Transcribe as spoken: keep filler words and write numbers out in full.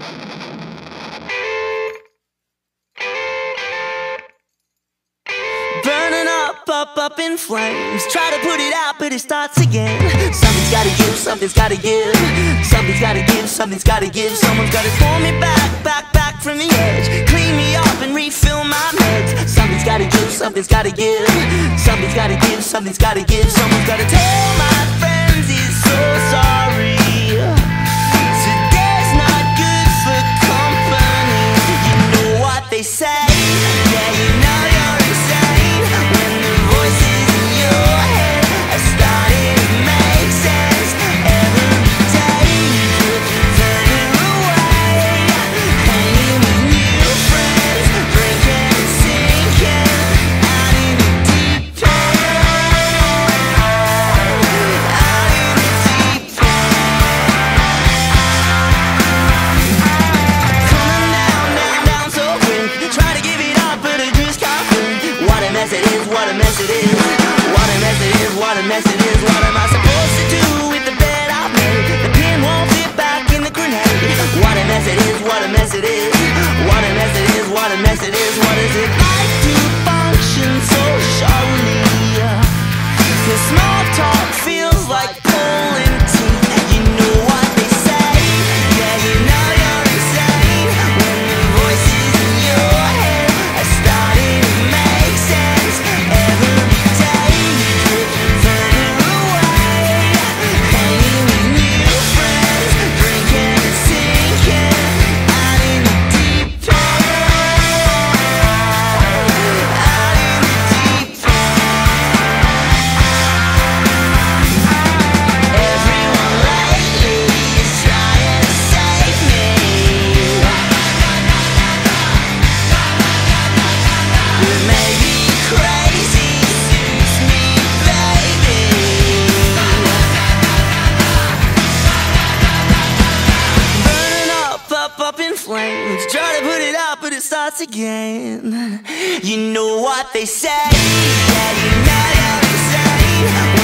Burning up, up, up in flames. Try to put it out, but it starts again. Something's gotta give, something's gotta give. Something's gotta give, something's gotta give. Someone's gotta pull me back, back, back from the edge. Clean me up and refill my meds. Something's gotta give, something's gotta give. Something's gotta give, something's gotta give. Someone's gotta tell my friends he's so sorry. Today's not good for company. You know what they say. Yeah, you know you're insane when the voices in your head are starting to make sense. Every day you drift further away, hanging with new friends, drinking and sinking out in the deep end. Out in the deep end. Coming down, down, down so quick. Try to give it up, but I just can't quit. What a mess it is, what a mess it is. What a mess it is, what a mess it is. What am I supposed to do with the bed I've made? The pin won't fit back in the grenade. What a mess it is, what a mess it is. What a mess it is, what a mess it is. What is it like to function so surely? Cause small talk feels like pulling teeth. You know what they say. Yeah, you know you're insane when the voices in your head are starting to make sense. Every day you drift further away, hanging with new friends, drinking and sinking out in the deep end. Out in the deep end. Everyone lately is trying to save me. It may be crazy, suits me, baby. Burning up, up, up in flames. Try to put it out, but it starts again. You know what they say. Yeah, you know you're insane